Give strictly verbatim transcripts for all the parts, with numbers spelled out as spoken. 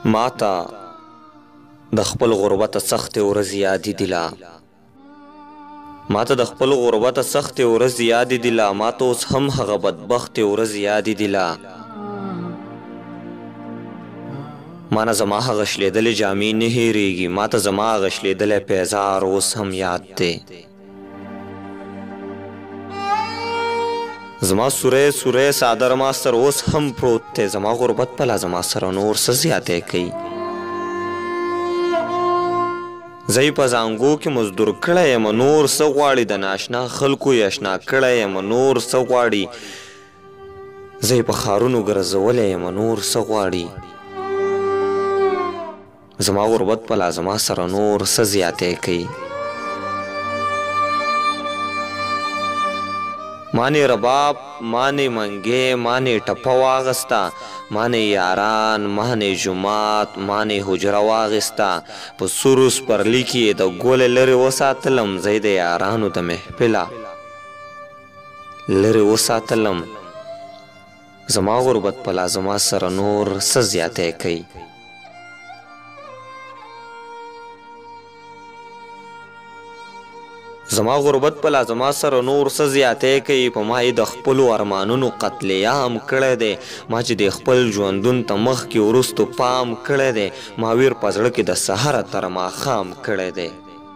ماته د خپل غربت سختې ورځې یادې دي لا ماته د خپل غربت سختې ورځې یادې دي لا ماته اوس هم هغه بدبختې ورځې یادې دي لا مانه زما هغه شلېدلې جامې نه هېرېږي ماته زما هغه شلېدلی پیزار اوس هم یاد دی زما سوری سوری څادر ما سر اوس هم پروت دی زما غربت پله زما سره نور څه زیاتی کوي زه یې په زانګو کې مزدور کړی یم نور څه غواړي د ناشنا خلکو یې اشنا کړی یم نور څه غواړي زه یې په ښارونو ګرځولی یم نور څه غواړي زما غربت پله زما سره نور څه زیاتی کوي مانې رباب مانې منګې مانې ټپه واغسته مانې یاران مانې جومات مانې حجره واغسته په سورو سپرلي کې د ګولې لرې وساتلم زه د یارانو د محفله لرې وساتلم زما غربت پله زما سره نور څه زیاتی کوي زما غربت پله زما سره نور څه زیاتی کوي په ما یې د خپلو ارمانونو قتلیام کړی دی ما چې د خپل ژوندون ته مخکې وروستو پام کړی دی ما ویر په زړه کې د سهره تر ماښام کړی دی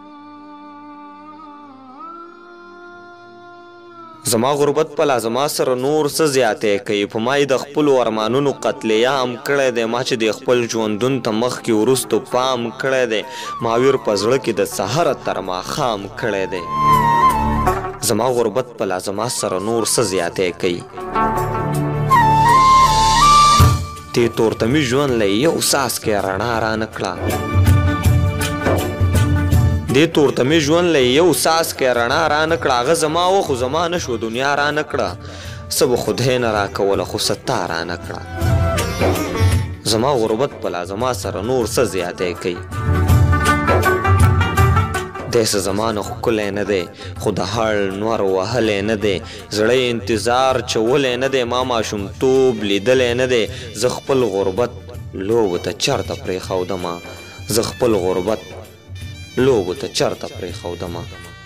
زما غربت پله زما سره نور څه زیاتی کوي په ما یې د خپلو ارمانونو قتلیام کړی دی ما چې د خپل ژوندون ته مخکې وروستو پام کړی دی ما ویر په زړه کې د سهره تر ماښام کړی دی زما غربت پله زما سره نور څه زیاتی کوي دې تورتمي ژوند له یو څاڅکی رڼا رانه کړه دې تورتمي ژوند له یو څاڅکی رڼا رانه کړه هغه زما و خو زما نه شو دنیا رانه کړه څه به خدای نه راکوله خو څه تا رانه کړه زما غربت پله زما سره نور څه زیاتی کوي دی څه زما نه ښکلی نه دی خو د هړ نور وهلی نه دی زړه انتظار چولی نه دی ما ماشومتوب لیدلی نه دی زه خپل غربت لوبو ته چرته پرېښودمه زه خپل غربت لوبو ته چرته پرېښودمه